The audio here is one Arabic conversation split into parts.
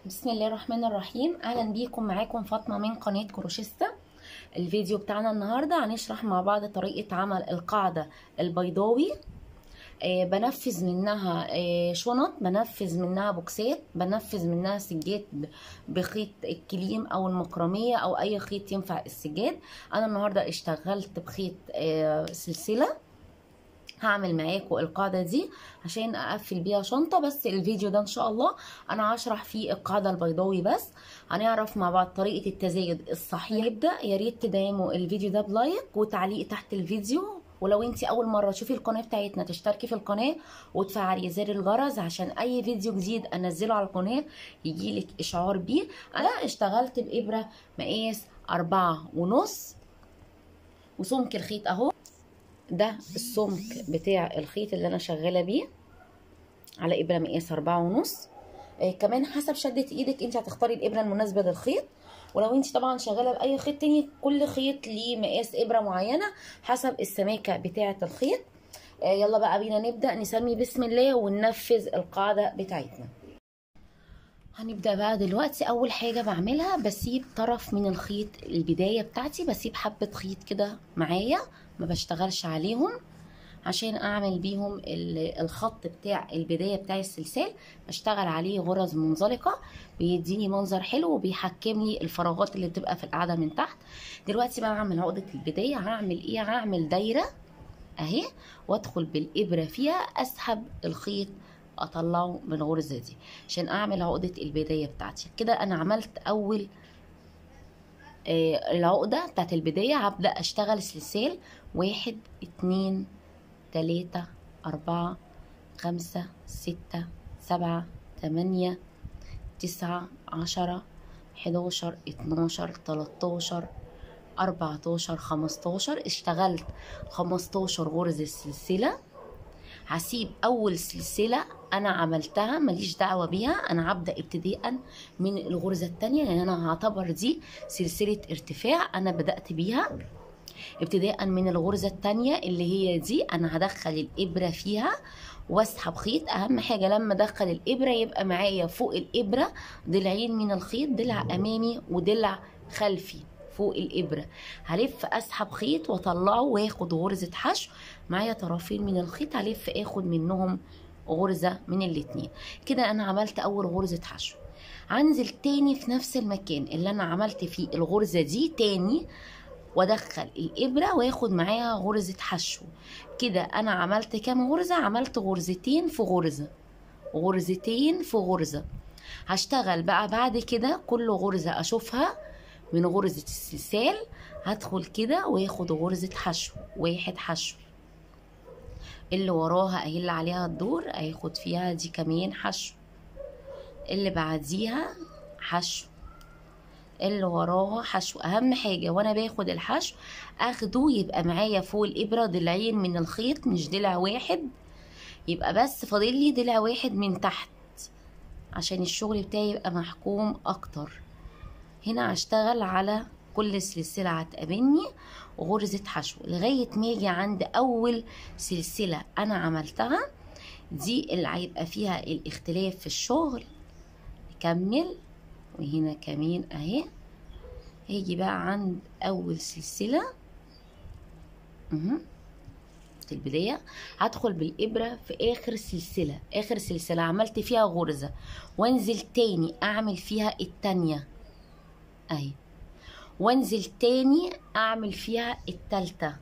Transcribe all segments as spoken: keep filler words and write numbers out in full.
بسم الله الرحمن الرحيم. اهلا بيكم، معاكم فاطمه من قناه كروشيستا. الفيديو بتاعنا النهارده هنشرح مع بعض طريقه عمل القاعده البيضاوي. آه بنفذ منها آه شنط، بنفذ منها بوكسات، بنفذ منها سجاد بخيط الكليم او المكرميه او اي خيط ينفع السجاد. انا النهارده اشتغلت بخيط آه سلسله. هعمل معاكم القاعده دي عشان اقفل بيها شنطه، بس الفيديو ده ان شاء الله انا هشرح فيه القاعده البيضاوي بس. هنعرف مع بعض طريقه التزايد الصحيح. نبدا، يا ريت تدعموا الفيديو ده بلايك وتعليق تحت الفيديو، ولو انت اول مره تشوفي القناه بتاعتنا تشتركي في القناه وتفعلي زر الجرس عشان اي فيديو جديد انزله على القناه يجيلك اشعار بيه. انا اشتغلت بابره مقاس أربعة ونص، وسمك الخيط اهو، ده السمك بتاع الخيط اللي انا شغاله بيه على ابره مقاس أربعة ونص. آه كمان حسب شده ايدك انت هتختاري الابره المناسبه للخيط، ولو انت طبعا شغاله باي خيط تاني كل خيط ليه مقاس ابره معينه حسب السماكه بتاعه الخيط. آه يلا بقى بينا نبدا، نسمي بسم الله وننفذ القاعده بتاعتنا. هنبدأ بقى دلوقتي. أول حاجة بعملها بسيب طرف من الخيط البداية بتاعتي، بسيب حبة خيط كده معايا ما بشتغلش عليهم عشان أعمل بيهم الخط بتاع البداية بتاع السلسال. بشتغل عليه غرز منزلقة بيديني منظر حلو وبيحكم لي الفراغات اللي بتبقى في القاعدة من تحت. دلوقتي بقى هعمل عقدة البداية. هعمل ايه؟ هعمل دايرة اهي وادخل بالإبرة فيها، أسحب الخيط اطلعه من الغرزه دي عشان اعمل عقده البدايه بتاعتي. كده انا عملت اول آه العقده بتاعت البدايه. هبدا اشتغل سلسال واحد اتنين تلاته اربعه خمسه سته سبعه تمانيه تسعه عشره حداشر اتناشر تلاتاشر اربعتاشر خمستاشر. اشتغلت خمستاشر غرزه سلسله. هسيب اول سلسله انا عملتها ماليش دعوه بيها، انا هبدا ابتداء من الغرزه الثانيه لان انا هعتبر دي سلسله ارتفاع انا بدات بيها. ابتداء من الغرزه الثانيه اللي هي دي انا هدخل الابره فيها واسحب خيط. اهم حاجه لما ادخل الابره يبقى معايا فوق الابره ضلعين من الخيط، ضلع امامي وضلع خلفي فوق الابره. هلف اسحب خيط واطلعه واخد غرزه حشو معايا طرفين من الخيط، هلف اخد منهم غرزه من الاتنين. كده انا عملت اول غرزه حشو. هنزل تاني في نفس المكان اللي انا عملت فيه الغرزه دي تاني وادخل الابره واخد معاها غرزه حشو. كده انا عملت كام غرزه؟ عملت غرزتين في غرزه، غرزتين في غرزه. هشتغل بقى بعد كده كل غرزه اشوفها من غرزه السلسال هدخل كده واخد غرزه حشو، واحد حشو، اللي وراها اهي اللي عليها الدور هياخد فيها دي كمان حشو، اللي بعديها حشو، اللي وراها حشو. اهم حاجه وانا باخد الحشو اخده يبقى معايا فوق الابره ضلعين من الخيط مش ضلع واحد، يبقى بس فاضل لي ضلع واحد من تحت عشان الشغل بتاعي يبقى محكوم اكتر. هنا هشتغل على كل سلسله هتقابلني غرزه حشو لغايه ما اجي عند اول سلسله انا عملتها دي اللي هيبقى فيها الاختلاف في الشغل. نكمل وهنا كمان اهي. هيجي بقى عند اول سلسله اها في البدايه هدخل بالابره في اخر سلسله، اخر سلسله عملت فيها غرزه وانزل تاني اعمل فيها التانيه اهي، وانزل تاني اعمل فيها التالتة،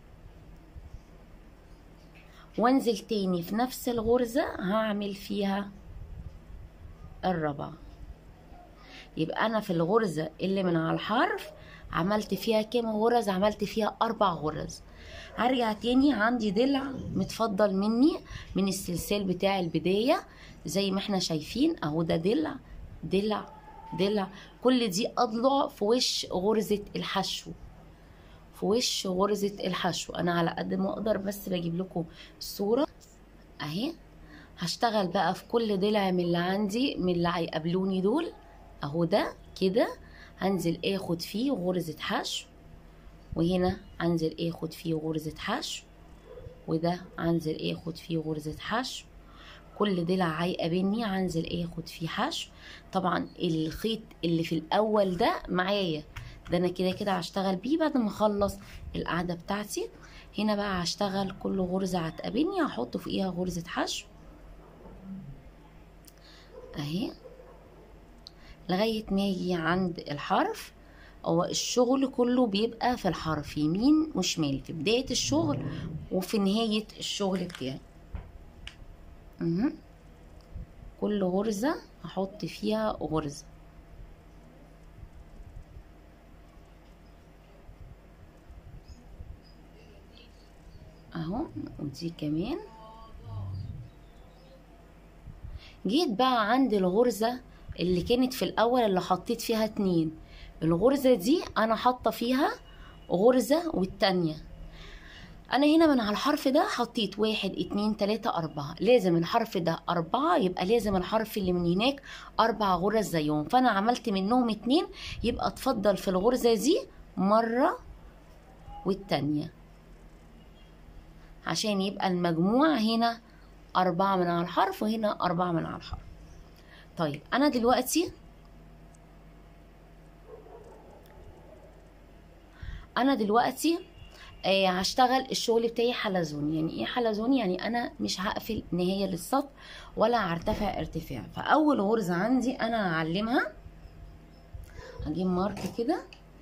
وانزل تاني في نفس الغرزة هعمل فيها الرابعة. يبقى انا في الغرزة اللي من على الحرف عملت فيها كام غرز؟ عملت فيها اربع غرز. هرجع تاني عندي ضلع متفضل مني من السلسال بتاع البداية زي ما احنا شايفين اهو، ده ضلع ضلع ضلع، كل دي اضلع في وش غرزة الحشو، في وش غرزة الحشو. انا على قد ما اقدر بس بجيب لكم الصورة اهي. هشتغل بقى في كل ضلع من اللي عندي من اللي هيقابلوني دول اهو، ده كده هنزل اخد فيه غرزة حشو، وهنا هنزل اخد فيه غرزة حشو، وده هنزل اخد فيه غرزة حشو. كل ضلع هيقابلني هنزل اخد فيه حشو. طبعا الخيط اللي في الاول ده معايا، ده انا كده كده هشتغل بيه بعد ما اخلص القعده بتاعتي. هنا بقى هشتغل كل غرزه هتقابلني هحط فوقيها غرزه حشو اهي لغايه ما اجي عند الحرف. هو الشغل كله بيبقى في الحرف يمين وشمال، في بدايه الشغل وفي نهايه الشغل بتاعي. اها كل غرزه هحط فيها غرزه اهو، ودي كمان. جيت بقى عند الغرزة اللي كانت في الاول اللي حطيت فيها اتنين، الغرزة دي انا حاطة فيها غرزة والتانية. انا هنا من على الحرف ده حطيت واحد اتنين تلاتة اربعة، لازم الحرف ده اربعة، يبقى لازم الحرف اللي من هناك اربع غرز زيهم، فانا عملت منهم اتنين، يبقى اتفضل في الغرزة دي مرة والتانية عشان يبقى المجموع هنا أربعة من على الحرف وهنا أربعة من على الحرف. طيب أنا دلوقتي أنا دلوقتي آه هشتغل الشغل بتاعي حلزون. يعني إيه حلزون؟ يعني أنا مش هقفل نهاية للسطر ولا هرتفع ارتفاع. فأول غرزة عندي أنا هعلمها، هجيب مارك كده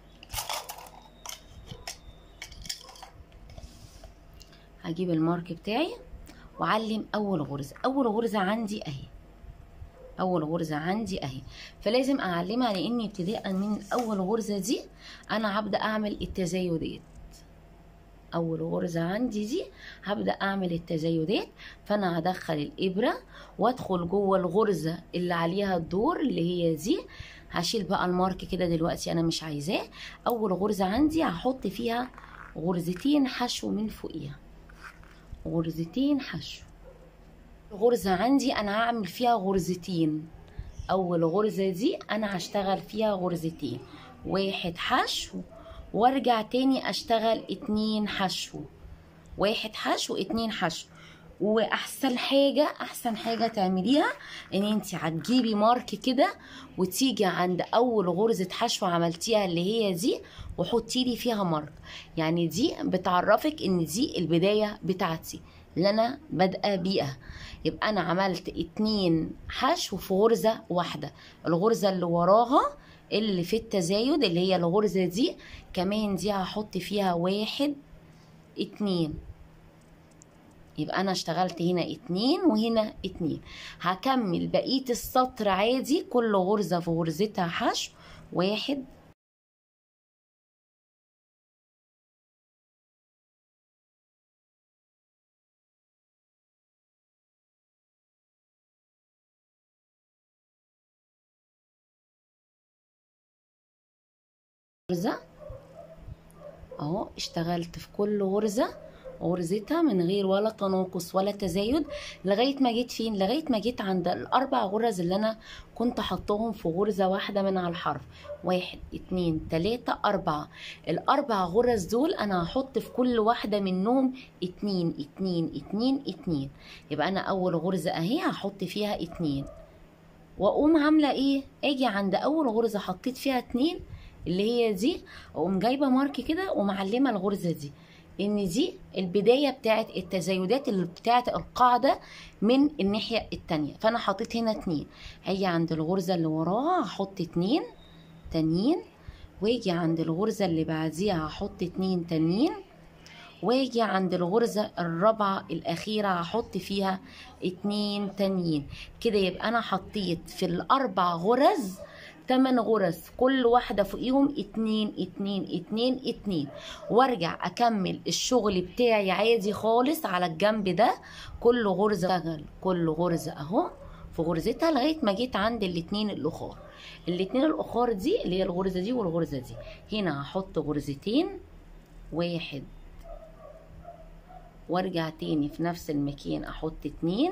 هجيب المارك بتاعي وعلم اول غرزه. اول غرزه عندي اهي، اول غرزه عندي اهي، فلازم اعلمها لاني ابتداء من اول غرزه دي انا هبدا اعمل التزايدات. اول غرزه عندي دي هبدا اعمل التزايدات، فانا هدخل الابره وادخل جوه الغرزه اللي عليها الدور اللي هي دي. هشيل بقى المارك كده دلوقتي انا مش عايزاه. اول غرزه عندي هحط فيها غرزتين حشو من فوقيها، غرزتين حشو. غرزة عندي انا هعمل فيها غرزتين، اول غرزة دي انا هشتغل فيها غرزتين، واحد حشو وارجع تاني اشتغل اتنين حشو، واحد حشو اتنين حشو. واحسن حاجة احسن حاجة تعمليها ان انت هتجيبي مارك كده وتيجي عند اول غرزة حشو عملتيها اللي هي دي وحطي لي فيها مارك. يعني دي بتعرفك ان دي البداية بتاعتي اللي انا بادئه بيها. يبقى انا عملت اتنين حشو في غرزة واحدة، الغرزة اللي وراها اللي في التزايد اللي هي الغرزة دي كمان دي هحط فيها واحد اتنين، يبقى انا اشتغلت هنا اتنين وهنا اتنين. هكمل بقية السطر عادي كل غرزة في غرزتها حشو، واحد غرزة اهو، اشتغلت في كل غرزة غرزتها من غير ولا تناقص ولا تزايد لغايه ما جيت فين، لغايه ما جيت عند الاربع غرز اللي انا كنت حطهم في غرزه واحده من على الحرف، واحد اتنين تلاته اربعه. الاربع غرز دول انا هحط في كل واحده منهم اتنين اتنين اتنين اتنين. يبقى انا اول غرزه اهي هحط فيها اتنين، واقوم عامله ايه، اجي عند اول غرزه حطيت فيها اتنين اللي هي دي، اقوم جايبه مارك كده ومعلمه الغرزه دي ان دي البدايه بتاعت التزايدات اللي بتاعت القاعده من الناحيه التانية. فانا حطيت هنا اتنين، هاجي عند الغرزه اللي وراها هحط اتنين تانيين، واجي عند الغرزه اللي بعديها هحط اتنين تانيين، واجي عند الغرزه الرابعه الاخيره هحط فيها اتنين تانيين. كده يبقى انا حطيت في الاربع غرز تمن غرز، كل واحدة فوقيهم اتنين اتنين اتنين اتنين، وارجع اكمل الشغل بتاعي عادي خالص على الجنب ده. كل غرزة اشتغل كل غرزة اهو في غرزتها لغاية ما جيت عند الاتنين الاخر. الاتنين الاخر دي اللي هي الغرزة دي والغرزة دي، هنا هحط غرزتين، واحد وارجع تاني في نفس المكان احط اتنين،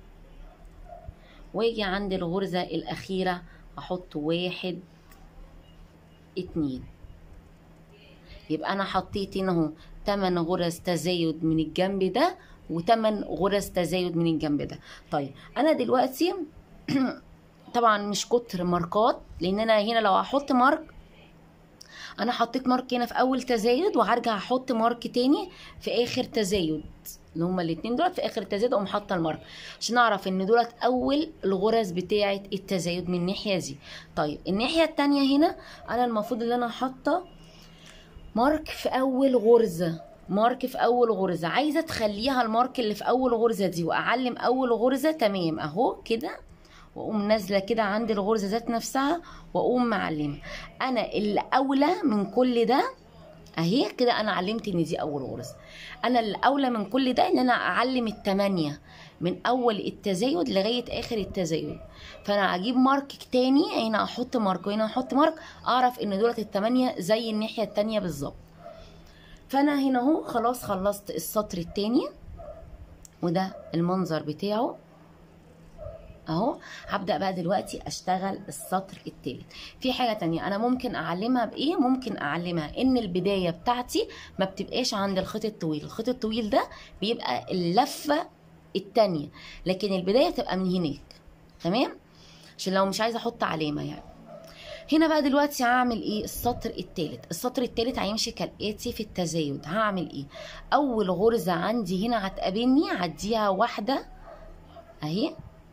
واجي عند الغرزة الاخيرة احط واحد اتنين. يبقى انا حطيت هنا اهو تمن غرز تزايد من الجنب ده وتمن غرز تزايد من الجنب ده. طيب انا دلوقتي طبعا مش كتر ماركات، لان انا هنا لو هحط مارك، انا حطيت مارك هنا في اول تزايد وهرجع احط مارك تاني في اخر تزايد، اللي هما الاتنين دولت في اخر التزايد اقوم حاطه المارك عشان اعرف ان دولت اول الغرز بتاعه التزايد من الناحيه دي. طيب الناحيه التانيه هنا انا المفروض ان انا حاطه مارك في اول غرزه، مارك في اول غرزه، عايزه تخليها المارك اللي في اول غرزه دي واعلم اول غرزه. تمام اهو كده، واقوم نازله كده عند الغرزه ذات نفسها واقوم معلمه. انا اللي اولى من كل ده اهي كده، انا علمت ان دي اول غرزه. انا اللي اولى من كل ده ان انا اعلم التمانية من اول التزايد لغايه اخر التزايد. فانا اجيب مارك تاني، هنا احط مارك وهنا احط مارك، اعرف ان دولت التمانية زي الناحيه التانيه بالظبط. فانا هنا اهو خلاص خلصت السطر التاني، وده المنظر بتاعه اهو. هبدأ بقى دلوقتي اشتغل السطر التالت. في حاجة تانية انا ممكن اعلمها بايه؟ ممكن اعلمها ان البداية بتاعتي ما بتبقاش عند الخيط الطويل، الخيط الطويل ده بيبقى اللفة التانية، لكن البداية تبقى من هناك. تمام، عشان لو مش عايزة احط علامة يعني. هنا بقى دلوقتي هعمل ايه؟ السطر التالت. السطر التالت هيمشي كالاتي في التزايد. هعمل ايه؟ اول غرزة عندي هنا هتقابلني هديها واحدة اهي،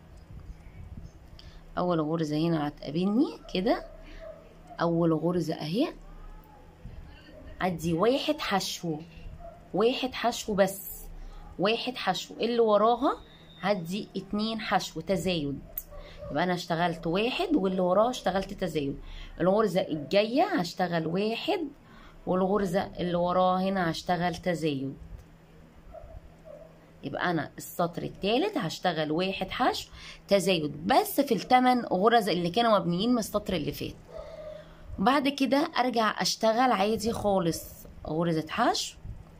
اول غرزة هنا هتقابلني كده، اول غرزة اهي، ادي واحد حشو، واحد حشو بس، واحد حشو. اللي وراها هدي اتنين حشو تزايد، يبقى انا اشتغلت واحد واللي وراها اشتغلت تزايد. الغرزة الجاية هشتغل واحد والغرزة اللي وراها هنا هشتغل تزايد. يبقى انا السطر الثالث هشتغل واحد حشو تزايد بس في الثمان غرز اللي كانوا مبنيين من السطر اللي فات. بعد كده ارجع اشتغل عادي خالص غرزة حشو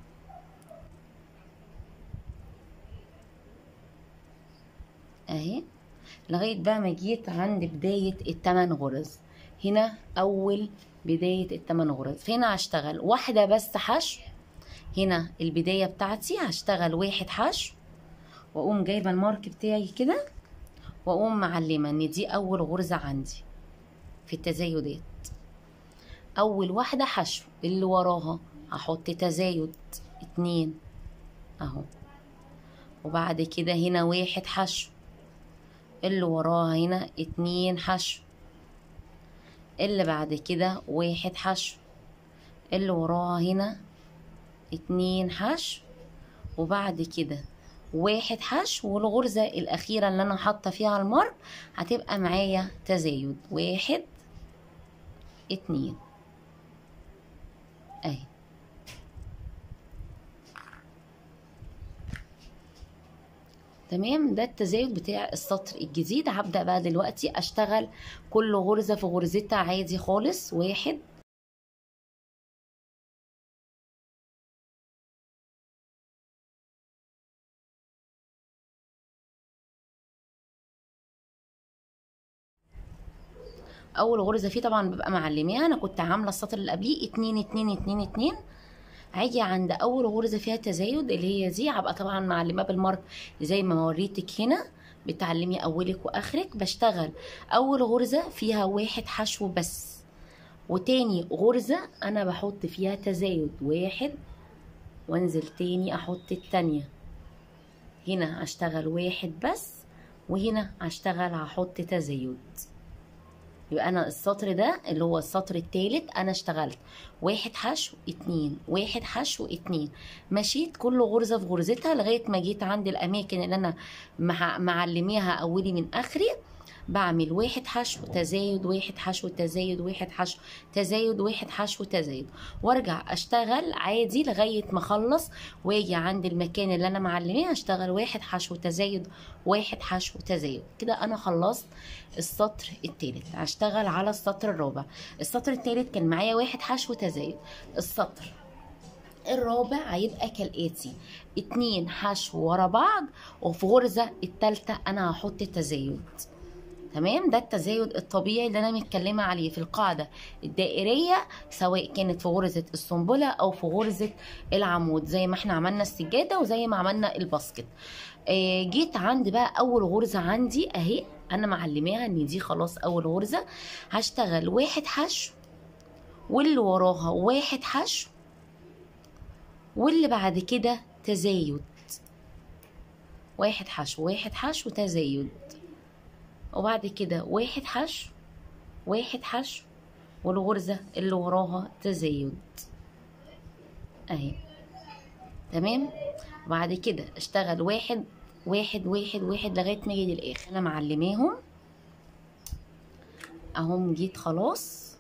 اهي لغاية بقى ما جيت عند بداية الثمان غرز. هنا اول بداية الثمان غرز، هنا هشتغل واحدة بس حشو. هنا البداية بتاعتي هشتغل واحد حشو واقوم جايبه المارك بتاعي كده واقوم معلمه ان دي اول غرزه عندي في التزايدات. اول واحده حشو، اللي وراها هحط تزايد اتنين اهو، وبعد كده هنا واحد حشو، اللي وراها هنا اتنين حشو، اللي بعد كده واحد حشو، اللي وراها هنا اتنين حشو، وبعد كده واحد حشو، والغرزة الأخيرة اللي أنا حاطة فيها المارك هتبقى معايا تزايد واحد اتنين اهي. تمام، ده التزايد بتاع السطر الجديد. هبدأ بقى دلوقتي أشتغل كل غرزة في غرزتها عادي خالص. واحد اول غرزه فيه طبعا ببقى معلماها، انا كنت عامله السطر اللي قبليه اتنين اتنين اتنين اتنين. هاجي عند اول غرزه فيها تزايد اللي هي دي، هبقى طبعا معلماه بالمارك زي ما وريتك هنا بتعلمي اولك واخرك. بشتغل اول غرزه فيها واحد حشو بس، وتاني غرزه انا بحط فيها تزايد واحد وانزل تاني احط التانيه. هنا هشتغل واحد بس، وهنا هشتغل هحط تزايد. يبقى انا السطر ده اللي هو السطر الثالث انا اشتغلت واحد حشو اتنين، واحد حشو اتنين، مشيت كل غرزه في غرزتها لغايه ما جيت عند الاماكن اللي انا معلميها اولي من اخري. بعمل واحد حشو تزايد، واحد حشو تزايد، واحد حشو تزايد، واحد حشو تزايد، وارجع اشتغل عادي لغايه ما اخلص واجي عند المكان اللي انا معلميه اشتغل واحد حشو تزايد، واحد حشو تزايد. كده انا خلصت السطر الثالث. هشتغل على السطر الرابع. السطر الثالث كان معايا واحد حشو تزايد. السطر الرابع هيبقى كالاتي: اتنين حشو ورا بعض، وفي غرزه الثالثه انا هحط تزايد تمام. ده التزايد الطبيعي اللي انا متكلمه عليه في القاعده الدائريه، سواء كانت في غرزه السنبله او في غرزه العمود، زي ما احنا عملنا السجاده وزي ما عملنا الباسكت. آه جيت عند بقى اول غرزه عندي اهي، انا معلماها ان دي خلاص اول غرزه. هشتغل واحد حشو واللي وراها واحد حشو واللي بعد كده تزايد، واحد حشو واحد حشو تزايد، وبعد كده واحد حشو واحد حشو والغرزة اللي وراها تزايد اهي. تمام. وبعد كده اشتغل واحد واحد واحد واحد لغاية ما اجي للاخر. انا معلماهم اهم. جيت خلاص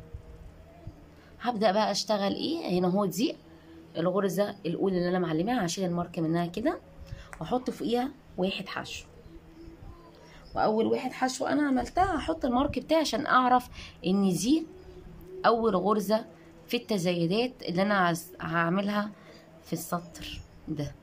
هبدأ بقى اشتغل ايه هنا. هو دي الغرزة الاولى اللي انا معلماها، هشيل المارك منها كده واحط فوقيها واحد حشو، واول واحد حشو انا عملتها هحط المارك بتاعي عشان اعرف ان دي اول غرزة في التزايدات اللي انا هعملها في السطر ده.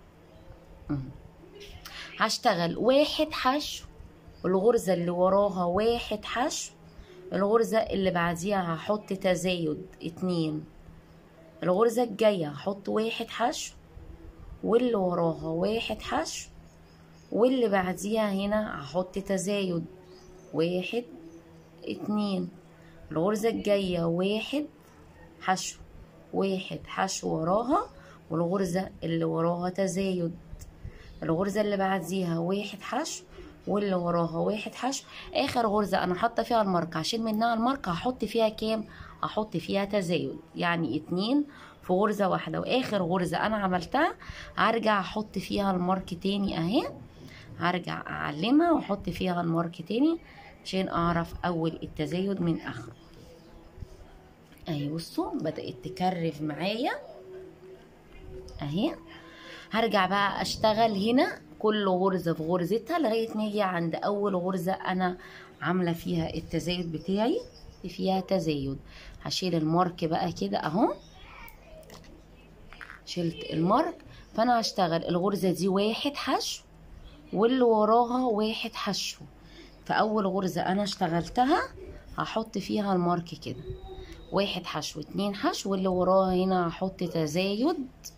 هشتغل واحد حشو والغرزة اللي وراها واحد حشو، الغرزة اللي بعديها هحط تزايد اتنين، الغرزة الجاية هحط واحد حشو واللي وراها واحد حشو واللي بعديها هنا هحط تزايد واحد اتنين، الغرزة الجاية واحد حشو واحد حشو وراها والغرزة اللي وراها تزايد، الغرزة اللي بعديها واحد حشو واللي وراها واحد حشو. اخر غرزة انا حاطة فيها المارك هشيل منها المارك، هحط فيها كام؟ هحط فيها تزايد، يعني اتنين في غرزة واحدة. واخر غرزة انا عملتها هرجع احط فيها المارك تاني اهي، هرجع اعلمها واحط فيها المارك تاني عشان اعرف اول التزايد من اخره اهي. بصوا بدأت تكرف معايا اهي. هرجع بقى اشتغل هنا كل غرزة في غرزتها لغاية ما اجي عند اول غرزة انا عاملة فيها التزايد بتاعي فيها تزايد. هشيل المارك بقى كده اهو، شلت المارك. فانا هشتغل الغرزة دي واحد حشو واللي وراها واحد حشو. فاول غرزة انا اشتغلتها هحط فيها المارك كده واحد حشو اتنين حشو واللي وراها هنا هحط تزايد،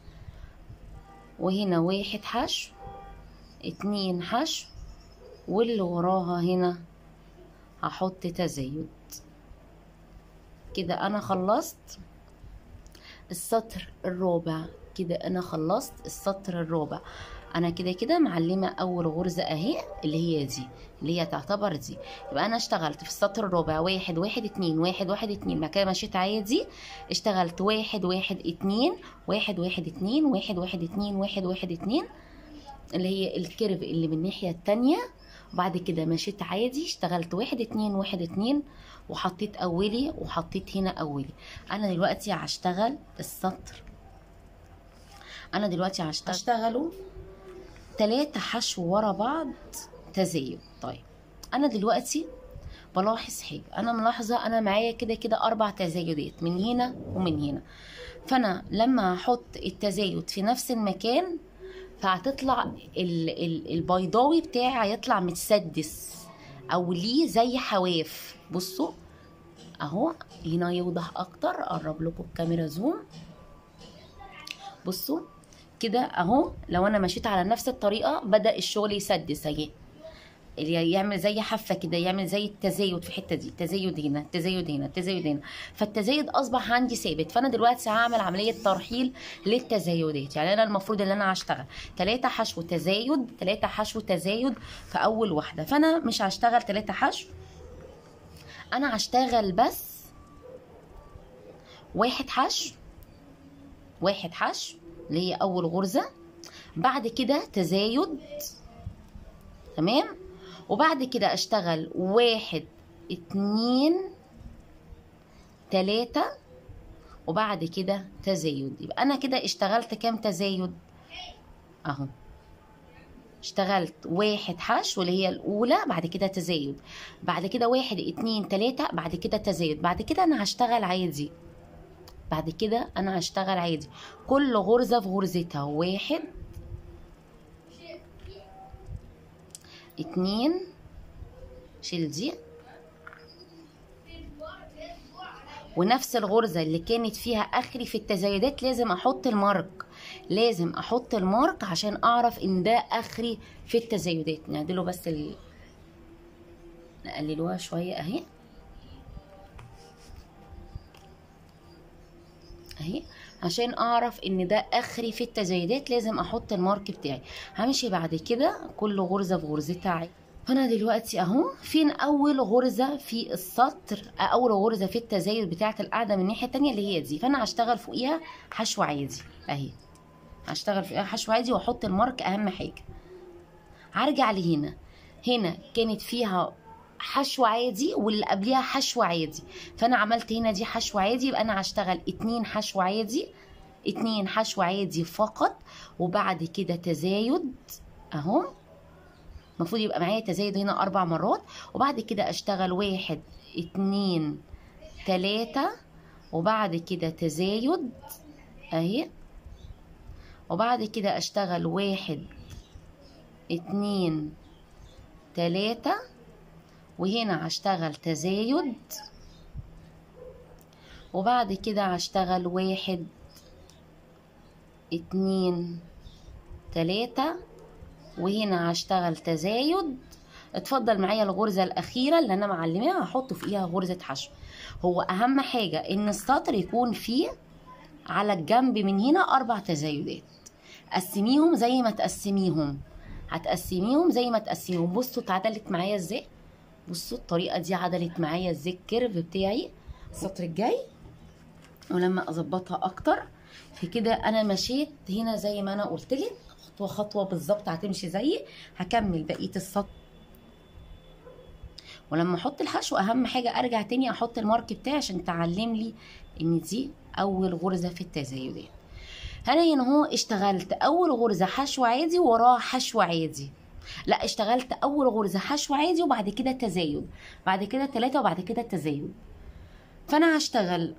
وهنا واحد حشو اتنين حشو واللي وراها هنا هحط تزايد. كده انا خلصت السطر الرابع. كده انا خلصت السطر الرابع. انا كده كده معلمه اول غرزه اهي اللي هي دي اللي هي تعتبر دي. يبقى انا اشتغلت في السطر الرابع واحد واحد اتنين واحد واحد اتنين، بعد كده مشيت عادي اشتغلت واحد واحد اتنين واحد واحد اتنين واحد واحد اتنين واحد واحد اتنين اللي هي الكيرف اللي من الناحيه التانيه. وبعد كده مشيت عادي اشتغلت واحد اتنين واحد اتنين وحطيت اولي وحطيت هنا اولي. انا دلوقتي هشتغل السطر انا دلوقتي هشتغله تلاتة حشو ورا بعض تزايد. طيب انا دلوقتي بلاحظ حاجه، انا ملاحظه انا معايا كده كده اربع تزايدات من هنا ومن هنا. فانا لما هحط التزايد في نفس المكان فهتطلع ال ال البيضاوي بتاعي هيطلع متسدس او ليه زي حواف. بصوا اهو هنا يوضح اكتر، اقرب لكم الكاميرا زوم. بصوا كده اهو لو انا مشيت على نفس الطريقه بدا الشغل يسدس اهي، يعمل زي حفه كده، يعمل زي التزايد في الحته دي، تزايد هنا تزايد هنا تزايد هنا، فالتزايد اصبح عندي ثابت. فانا دلوقتي هعمل عمليه ترحيل للتزايدات. يعني انا المفروض ان انا هشتغل تلاتة حشو تزايد تلاتة حشو تزايد في اول واحده، فانا مش هشتغل تلاتة حشو، انا هشتغل بس واحد حشو واحد حشو اللي هي اول غرزه، بعد كده تزايد تمام، وبعد كده اشتغل واحد اتنين تلاتة وبعد كده تزايد. يبقى انا كده اشتغلت كام تزايد اهو، اشتغلت واحد حشو اللي هي الاولى، بعد كده تزايد، بعد كده واحد اتنين تلاتة، بعد كده تزايد، بعد كده انا هشتغل عادي بعد كده انا هشتغل عادي كل غرزة في غرزتها، واحد اتنين شيل دي. ونفس الغرزة اللي كانت فيها اخري في التزايدات لازم احط المارك، لازم احط المارك عشان اعرف ان ده اخري في التزايدات. نعدله بس ال... نقللوها شوية اهي اهي، عشان اعرف ان ده اخري في التزايدات لازم احط المارك بتاعي. همشي بعد كده كل غرزة في غرزتها. فانا دلوقتي اهو فين اول غرزة في السطر، اول غرزة في التزايد بتاعة القاعدة من الناحية التانية اللي هي دي، فانا هشتغل فوقيها حشو عادي اهي، هشتغل فوقيها حشو عادي واحط المارك اهم حاجة. هرجع لهنا، هنا كانت فيها حشو عادي واللي قبليها حشو عادي، فانا عملت هنا دي حشو عادي، يبقى انا هشتغل اتنين حشو عادي، اتنين حشو عادي فقط، وبعد كده تزايد اهو. المفروض يبقى معايا تزايد هنا اربع مرات، وبعد كده اشتغل واحد اتنين تلاتة، وبعد كده تزايد اهي، وبعد كده اشتغل واحد اتنين تلاتة، وهنا هشتغل تزايد، وبعد كده هشتغل واحد اتنين تلاتة، وهنا هشتغل تزايد. اتفضل معايا الغرزة الأخيرة اللي أنا معلماها هحط فيها غرزة حشو. هو أهم حاجة إن السطر يكون فيه على الجنب من هنا أربع تزايدات، قسميهم زي ما تقسميهم، هتقسميهم زي ما تقسميهم. بصوا اتعدلت معايا ازاي، بصوا الطريقة دي عدلت معايا ازاي الكيرف بتاعي السطر الجاي. ولما أظبطها أكتر في كده أنا مشيت هنا زي ما أنا قلتلك خطوة خطوة بالظبط، هتمشي زيي. هكمل بقية السطر، ولما احط الحشو اهم حاجة ارجع تاني احط المارك بتاعي عشان تعلم لي ان دي اول غرزة في التزايدات. انا هنا اهو اشتغلت اول غرزة حشو عادي وراها حشو عادي، لا اشتغلت اول غرزة حشو عادي وبعد كده تزايد، بعد كده تلاتة، وبعد كده تزايد. فانا هشتغل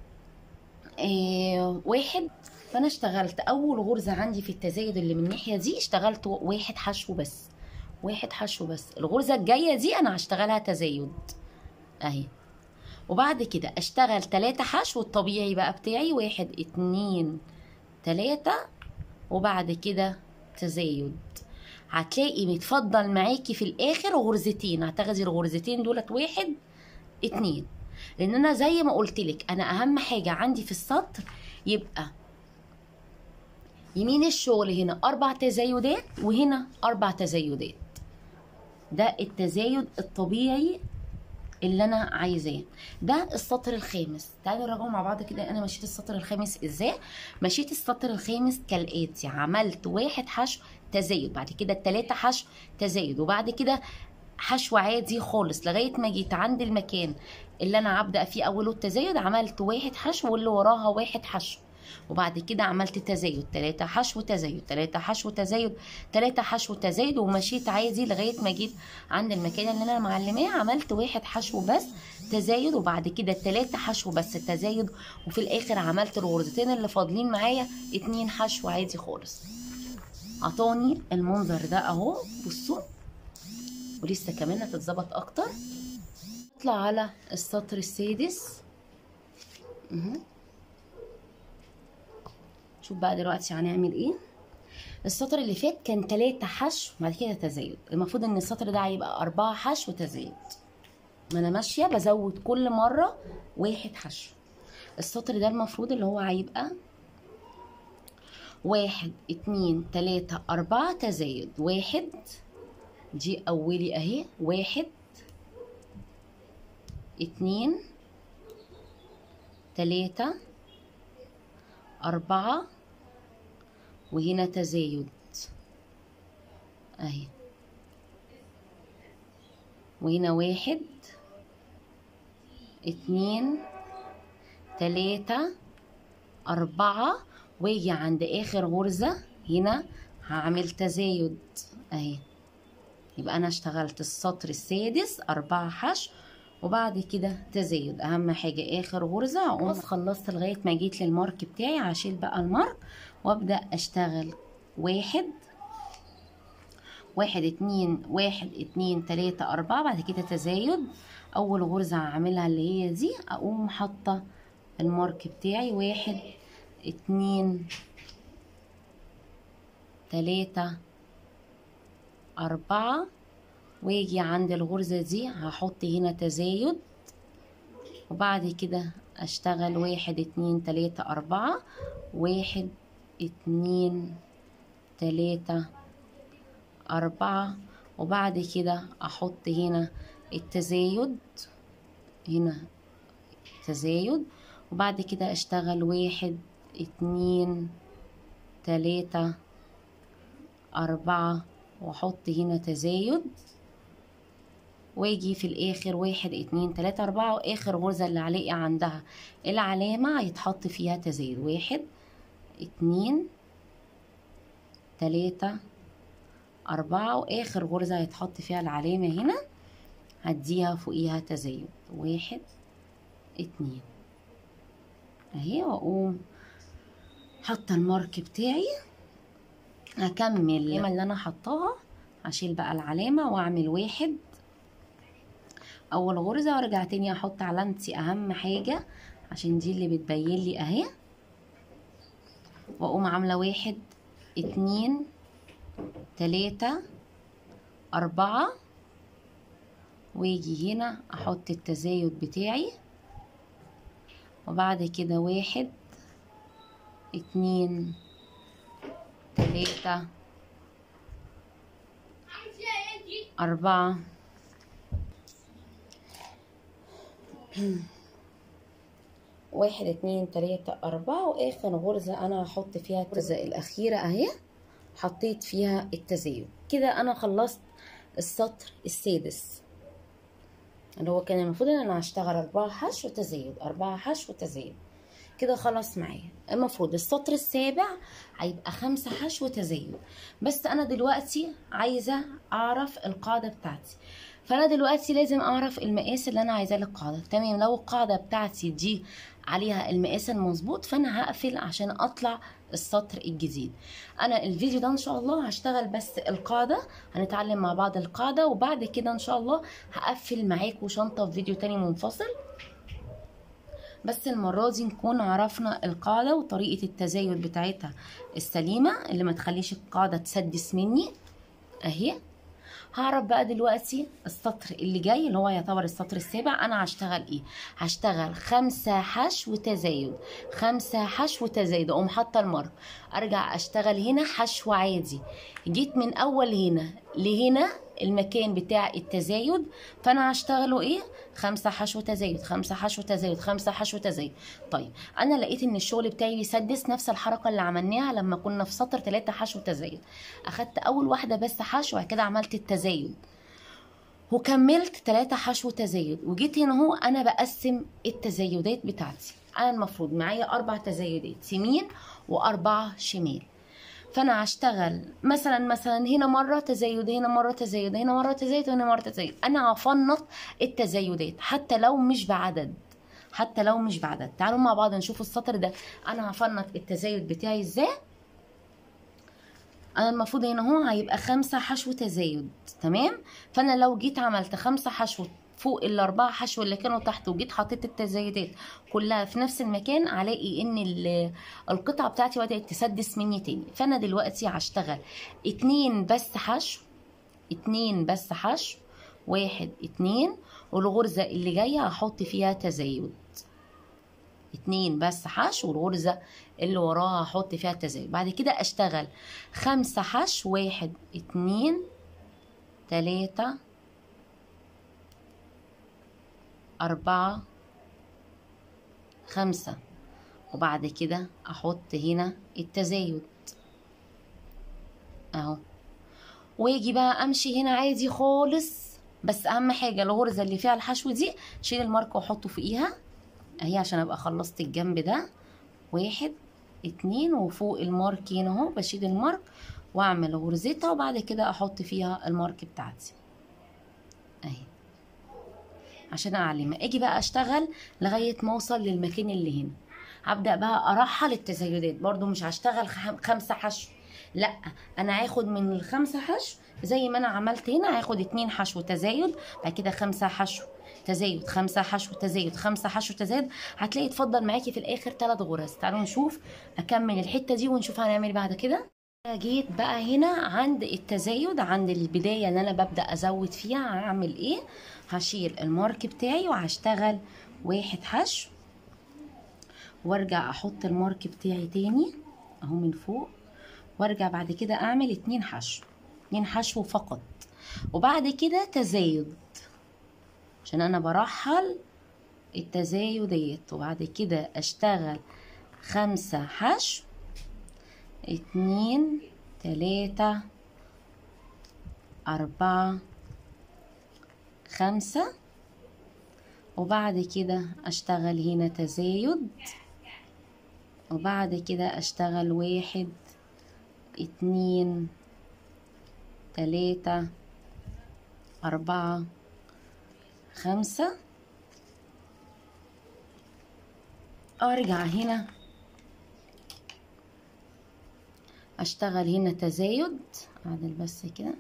اه واحد، فانا اشتغلت اول غرزة عندي في التزايد اللي من الناحية دي اشتغلت واحد حشو بس، واحد حشو بس. الغرزة الجاية دي انا هشتغلها تزايد اهي، وبعد كده اشتغل تلاتة حشو الطبيعي بقى بتاعي، واحد اتنين تلاتة، وبعد كده تزايد. هتلاقي متفضل معاكي في الاخر غرزتين، هتاخدي الغرزتين دولت واحد اتنين، لان انا زي ما قلتلك انا اهم حاجة عندي في السطر يبقى يمين الشغل هنا اربع تزايدات وهنا اربع تزايدات، ده التزايد الطبيعي اللي انا عايزاه. ده السطر الخامس. تعالوا نراجعوا مع بعض كده انا مشيت السطر الخامس ازاي. مشيت السطر الخامس كالاتي: عملت واحد حشو تزايد، بعد كده تلاتة حشو تزايد، وبعد كده حشو عادي خالص لغايه ما جيت عند المكان اللي انا هبدا فيه اوله التزايد، عملت واحد حشو واللي وراها واحد حشو، وبعد كده عملت تزايد، تلاتة حشو تزايد، تلاتة حشو تزايد، تلاتة حشو تزايد، ومشيت عادي لغايه ما جيت عند المكان اللي انا معلماه عملت واحد حشو بس تزايد، وبعد كده تلاتة حشو بس تزايد، وفي الاخر عملت الغرزتين اللي فاضلين معايا اتنين حشو عادي خالص. عطاني المنظر ده اهو، بصوا، ولسه كمان هتتظبط اكتر. اطلع على السطر السادس. اهو شوف بقى دلوقتي هنعمل ايه. السطر اللي فات كان تلاتة حشو بعد كده تزايد، المفروض ان السطر ده هيبقى اربعة حشو تزايد، ما انا ماشيه بزود كل مره واحد حشو. السطر ده المفروض اللي هو هيبقى واحد اتنين تلاتة اربعة تزايد، واحد دي اولي اهي، واحد اتنين تلاتة اربعة، وهنا تزايد اهي، وهنا واحد اتنين تلاتة اربعة، واجي عند اخر غرزة هنا هعمل تزايد اهي. يبقى انا اشتغلت السطر السادس اربعة حشو وبعد كده تزايد. اهم حاجة اخر غرزة هقوم خلصت لغاية ما جيت للمارك بتاعي، هشيل بقى المارك وابدأ اشتغل واحد واحد اتنين واحد اتنين تلاتة اربعة، بعد كده تزايد. اول غرزة هعملها اللي هي دي، اقوم حاطة المارك بتاعي واحد اتنين تلاتة اربعة، واجي عند الغرزة دي هحط هنا تزايد، وبعد كده اشتغل واحد اتنين تلاتة اربعة، واحد اتنين تلاتة اربعة، وبعد كده احط هنا التزايد، هنا تزايد، وبعد كده اشتغل واحد اتنين تلاتة اربعة، واحط هنا تزايد، واجي في الاخر واحد اتنين تلاتة اربعة، واخر غرزة اللي عليقي عندها العلامة هيتحط فيها تزايد، واحد اتنين تلاتة اربعة، واخر غرزة هيتحط فيها العلامة هنا هديها فوقيها تزايد، واحد اتنين اهي، واقوم حاطة المارك بتاعي. هكمل العلامة اللي انا حطاها، هشيل بقى العلامة واعمل واحد اول غرزة، وارجع تاني احط علامتي اهم حاجة عشان دي اللي بتبين لي اهي، واقوم عاملة واحد اتنين تلاتة اربعة، واجي هنا احط التزايد بتاعي، وبعد كده واحد اتنين تلاتة اربعة، واحد اتنين تلاتة اربعة، واخر غرزة انا هحط فيها الغرزة الاخيرة اهي، حطيت فيها التزايد. كده انا خلصت السطر السادس اللي هو كان المفروض ان انا هشتغل اربعة حشو تزايد، اربعة حشو تزايد، كده خلاص معايا. المفروض السطر السابع هيبقى خمسة حشو تزايد، بس انا دلوقتي عايزة اعرف القاعدة بتاعتي، فانا دلوقتي لازم اعرف المقاس اللي انا عايزاه للقاعدة. تمام، لو القاعدة بتاعتي دي عليها المقاس المظبوط فانا هقفل عشان اطلع السطر الجديد. انا الفيديو ده ان شاء الله هشتغل بس القاعدة، هنتعلم مع بعض القاعدة، وبعد كده ان شاء الله هقفل معاكم شنطة في فيديو تاني منفصل، بس المرة دي نكون عرفنا القاعدة وطريقة التزايد بتاعتها السليمة اللي ما تخليش القاعدة تسدس مني اهي. هعرف بقى دلوقتي السطر اللي جاي اللي هو يعتبر السطر السابع انا هشتغل ايه. هشتغل خمسة حشو تزايد، خمسة حشو تزايد، اقوم حاطه المارك، ارجع اشتغل هنا حشو عادي، جيت من اول هنا لهنا المكان بتاع التزايد، فانا هشتغله ايه؟ خمسة حشو تزايد، خمسة حشو تزايد، خمسة حشو تزايد. طيب انا لقيت ان الشغل بتاعي بيسدس، نفس الحركه اللي عملناها لما كنا في سطر تلاتة حشو تزايد، اخدت اول واحده بس حشو، بعد كده عملت التزايد وكملت تلاتة حشو تزايد، وجيت هنا اهو انا بقسم التزايدات بتاعتي. انا المفروض معايا اربع تزايدات يمين واربعه شمال، فانا هشتغل مثلا مثلا هنا مره تزايد، هنا مره تزايد، هنا مره تزايد، هنا مره تزايد. انا هفنط التزايدات حتى لو مش بعدد، حتى لو مش بعدد. تعالوا مع بعض نشوف السطر ده انا هفنط التزايد بتاعي ازاي. انا المفروض هنا اهو هيبقى خمسة حشو تزايد، تمام؟ فانا لو جيت عملت خمسة حشو فوق الاربعه حشو اللي كانوا تحت، وجيت حطيت التزايدات كلها في نفس المكان، هلاقي ان القطعه بتاعتي بدات تسدس مني تاني. فانا دلوقتي هشتغل اتنين بس حشو، اتنين بس حشو، واحد اتنين، والغرزه اللي جايه هحط فيها تزايد، اتنين بس حشو، والغرزه اللي وراها هحط فيها تزايد. بعد كده اشتغل خمسة حشو، واحد اتنين تلاتة اربعة خمسة، وبعد كده احط هنا التزايد اهو، واجي بقى امشي هنا عادي خالص. بس اهم حاجه الغرزه اللي فيها الحشو دي شيل المارك واحطه فوقيها اهي عشان ابقى خلصت الجنب ده. واحد اتنين، وفوق المارك هنا اهو بشيل المارك واعمل غرزتها، وبعد كده احط فيها المارك بتاعتي اهي عشان اعلم. اجي بقى اشتغل لغايه ما اوصل للمكان اللي هنا، هبدا بقى ارحل التزايدات. برضو مش هشتغل خمسة حشو، لا انا هاخد من الخمسة حشو زي ما انا عملت هنا هاخد اتنين حشو تزايد، بعد كده خمسة حشو تزايد، خمسة حشو تزايد، خمسة حشو تزايد، هتلاقي اتفضل معاكي في الاخر ثلاث غرز. تعالوا نشوف، اكمل الحته دي ونشوف هنعمل بعد كده. جيت بقى هنا عند التزايد، عند البدايه اللي انا ببدا ازود فيها، هعمل ايه؟ هشيل المارك بتاعي وهشتغل واحد حشو، وارجع احط المارك بتاعي تاني اهو من فوق، وارجع بعد كده اعمل اتنين حشو، اتنين حشو فقط، وبعد كده تزايد عشان انا برحل التزايد ديت، وبعد كده اشتغل خمسة حشو، اتنين تلاتة اربعة خمسة، وبعد كده اشتغل هنا تزايد، وبعد كده اشتغل واحد اتنين تلاتة اربعة خمسة، ارجع هنا اشتغل هنا تزايد، اعدل بس كده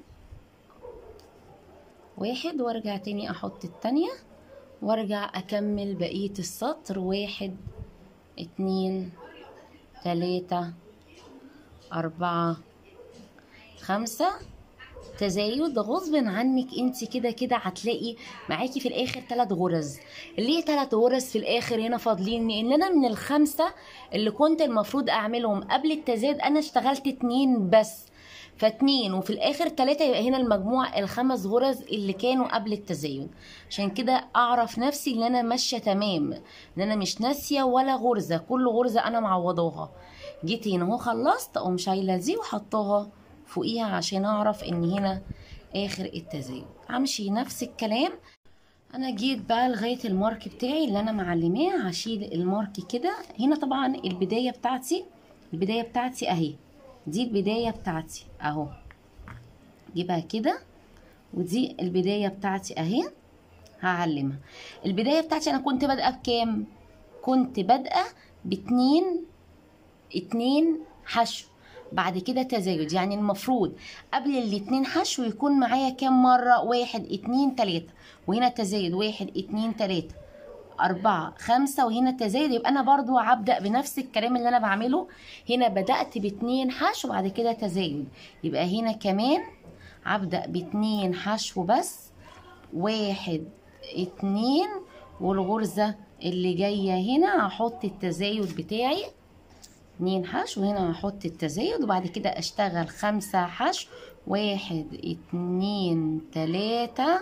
واحد، وارجع تاني احط التانية، وارجع اكمل بقية السطر واحد اتنين تلاتة اربعة خمسة، تزايد غصب عنك انت كده كده هتلاقي معاكي في الاخر ثلاث غرز. ليه ثلاث غرز في الاخر هنا فاضلين؟ لان انا من الخمسه اللي كنت المفروض اعملهم قبل التزايد انا اشتغلت اتنين بس، فاتنين وفي الاخر تلاتة، يبقى هنا المجموع الخمس غرز اللي كانوا قبل التزايد. عشان كده اعرف نفسي ان انا ماشيه تمام، ان انا مش ناسيه ولا غرزه، كل غرزه انا معوضاها. جيت هنا اهو خلصت، اقوم شايله دي وحطاها فوقيها عشان اعرف ان هنا اخر التزايد. همشي نفس الكلام. انا جيت بقى لغايه المارك بتاعي اللي انا معلماه، هشيل المارك كده. هنا طبعا البدايه بتاعتي البدايه بتاعتي اهي، دي البدايه بتاعتي اهو، جيبها كده، ودي البدايه بتاعتي اهي هعلمها. البدايه بتاعتي انا كنت بادئه بكام؟ كنت بادئه باتنين اتنين حشو، بعد كده تزايد. يعني المفروض قبل الاتنين حشو يكون معايا كام مرة؟ واحد اتنين تلاتة، وهنا تزايد واحد اتنين تلاتة اربعة خمسة، وهنا تزايد. يبقى انا برضو هبدأ بنفس الكلام اللي انا بعمله هنا، بدأت باتنين حشو وبعد كده تزايد، يبقى هنا كمان هبدأ باتنين حشو بس، واحد اتنين، والغرزة اللي جاية هنا هحط التزايد بتاعي اتنين حشو، وهنا هحط التزايد، وبعد كده اشتغل خمسة حشو، واحد اتنين تلاتة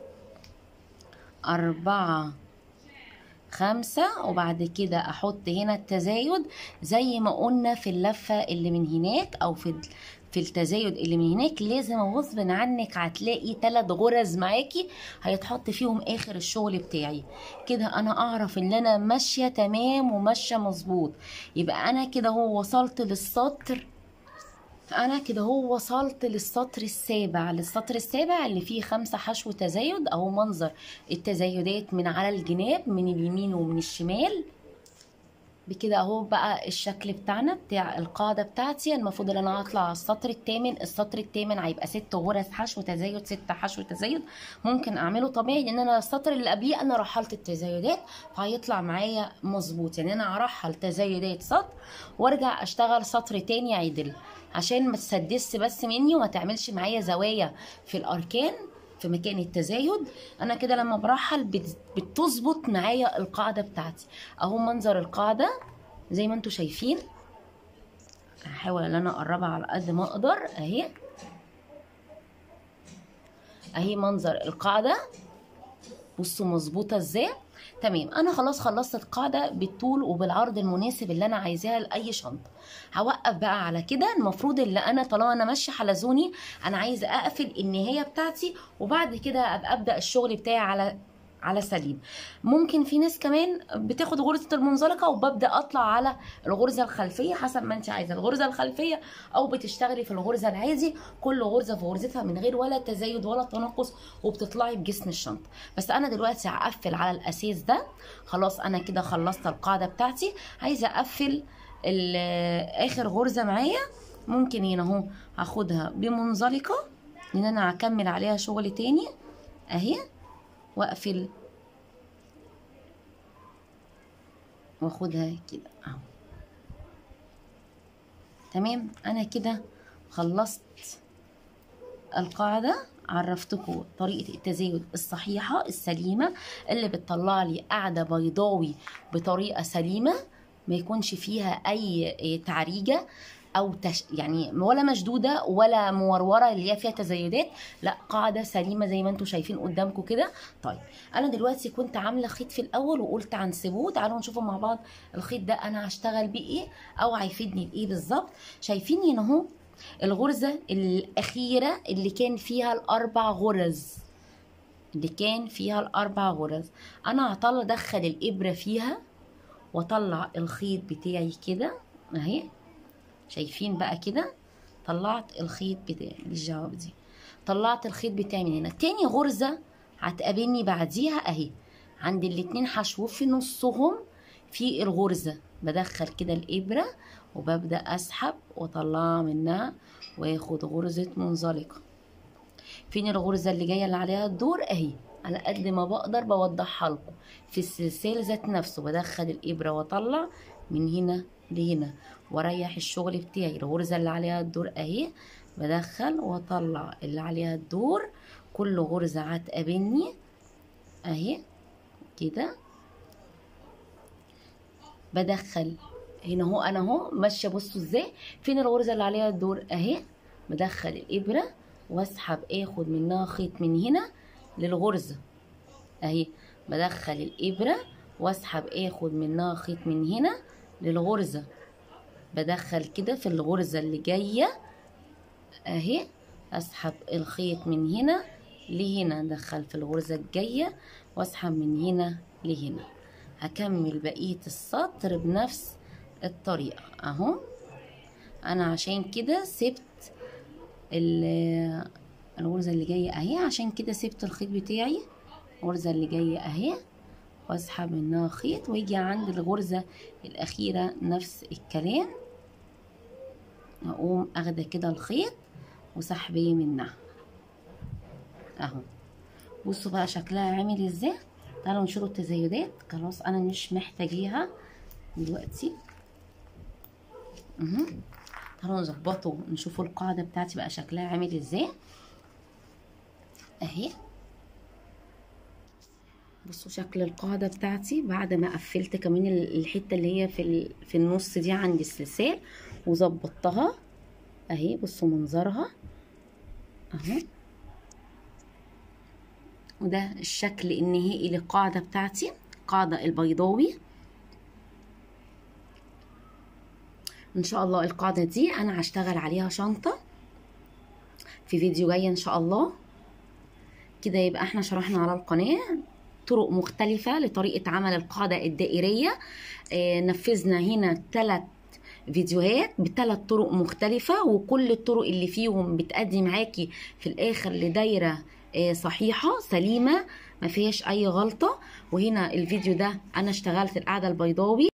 اربعة خمسة، وبعد كده احط هنا التزايد زي ما قلنا في اللفة اللي من هناك، او في في التزايد اللي من هناك لازم غصب عنك هتلاقي ثلاث غرز معاكي هيتحط فيهم اخر الشغل بتاعي. كده انا اعرف ان انا ماشيه تمام وماشيه مظبوط. يبقى انا كده هو وصلت للسطر انا كده هو وصلت للسطر السابع للسطر السابع اللي فيه خمسة حشو تزايد، اهو منظر التزايدات من على الجناب من اليمين ومن الشمال. بكده اهو بقى الشكل بتاعنا بتاع القاعده بتاعتي. المفروض ان انا هطلع على السطر الثامن. السطر الثامن هيبقى ست غرز حشو تزايد، ست حشو تزايد. ممكن اعمله طبيعي لان انا السطر اللي قبليه انا رحلت التزايدات، فهيطلع معايا مظبوط. يعني انا هرحل تزايدات سطر وارجع اشتغل سطر تاني عدل عشان ما تسدسش بس مني وما تعملش معايا زوايا في الاركان في مكان التزايد. انا كده لما برحل بتظبط معايا القاعده بتاعتي. اهو منظر القاعده زي ما انتم شايفين. هحاول ان انا اقربها على قد ما اقدر اهي. اهي منظر القاعده، بصوا مظبوطه ازاي. تمام، انا خلاص خلصت القاعده بالطول وبالعرض المناسب اللي انا عايزاها لاي شنطه. هوقف بقى على كده. المفروض اللي انا طالما انا ماشيه حلزوني انا عايزه اقفل النهايه بتاعتي، وبعد كده ابقى ابدا الشغل بتاعي على على سليم. ممكن في ناس كمان بتاخد غرزه المنزلقه وببدا اطلع على الغرزه الخلفيه حسب ما انت عايزه الغرزه الخلفيه، او بتشتغلي في الغرزه العادي كل غرزه في غرزتها من غير ولا تزايد ولا تناقص، وبتطلعي بجسم الشنطه. بس انا دلوقتي هقفل على الاساس ده. خلاص انا كده خلصت القاعده بتاعتي. عايزه اقفل اخر غرزه معايا. ممكن هنا اهو هاخدها بمنزلقه لان انا هكمل عليها شغل تاني اهي، واقفل واخدها كده اهو. تمام، انا كده خلصت القاعدة، عرفتكم طريقة التزايد الصحيحة السليمة اللي بتطلع لي قاعدة بيضاوي بطريقة سليمة، ما يكونش فيها اي تعريجة او تش... يعني ولا مشدودة ولا مورورة اللي هي فيها تزايدات، لا قاعدة سليمة زي ما انتم شايفين قدامكم كده. طيب انا دلوقتي كنت عاملة خيط في الاول وقلت هنسيبوه، تعالوا نشوفوا مع بعض الخيط ده انا هشتغل بيه ايه او هيفيدني بايه بالظبط. شايفين هنا اهو الغرزة الأخيرة اللي كان فيها الأربع غرز، اللي كان فيها الأربع غرز، أنا هطلع أدخل الإبرة فيها وأطلع الخيط بتاعي كده أهي. شايفين بقى كده طلعت الخيط بتاعي بالجواب دي، طلعت الخيط بتاعي من هنا. تاني غرزة هتقابلني بعديها أهي، عند الاتنين هشوف في نصهم في الغرزة، بدخل كده الإبرة وببدأ أسحب وأطلعها منها واخد غرزة منزلقة. فين الغرزة اللي جاية اللي عليها الدور اهي، على قد ما بقدر بوضحها لكم في السلسال ذات نفسه، بدخل الإبرة وأطلع من هنا لهنا واريح الشغل بتاعي. الغرزة اللي عليها الدور اهي، بدخل واطلع اللي عليها الدور، كل غرزة هتقابلني اهي كده، بدخل هنا اهو. انا اهو ماشيه، بصوا ازاي، فين الغرزه اللي عليها الدور اهي، بدخل الابره واسحب اخد منها خيط من هنا للغرزه اهي، بدخل الابره واسحب اخد منها خيط من هنا للغرزه، بدخل كده في الغرزه اللي جايه اهي، اسحب الخيط من هنا لهنا، ادخل في الغرزه الجايه واسحب من هنا لهنا. هكمل بقيه السطر بنفس الطريقه اهو. انا عشان كده سبت الغرزه اللي جايه اهي، عشان كده سبت الخيط بتاعي الغرزه اللي جايه اهي واسحب منها خيط، ويجي عند الغرزه الاخيره نفس الكلام، اقوم اخده كده الخيط وسحبيه منها اهو. بصوا بقى شكلها عامل ازاي. تعالوا نشيلوا التزايدات، خلاص انا مش محتاجيها دلوقتي اهو. تعالوا نظبطه نشوفوا القاعده بتاعتي بقى شكلها عامل ازاي اهي. بصوا شكل القاعده بتاعتي بعد ما قفلت كمان الحته اللي هي في في النص دي عند السلسال وظبطتها اهي. بصوا منظرها اهو، وده الشكل النهائي للقاعده بتاعتي، القاعده البيضاوي. ان شاء الله القاعده دي انا هشتغل عليها شنطه في فيديو جاي ان شاء الله. كده يبقى احنا شرحنا على القناه طرق مختلفه لطريقه عمل القاعده الدائريه. اه نفذنا هنا ثلاث فيديوهات بثلاث طرق مختلفه، وكل الطرق اللي فيهم بتأدي معاكي في الاخر لدايره اه صحيحه سليمه ما فيهاش اي غلطه. وهنا الفيديو ده انا اشتغلت القاعده البيضاوي.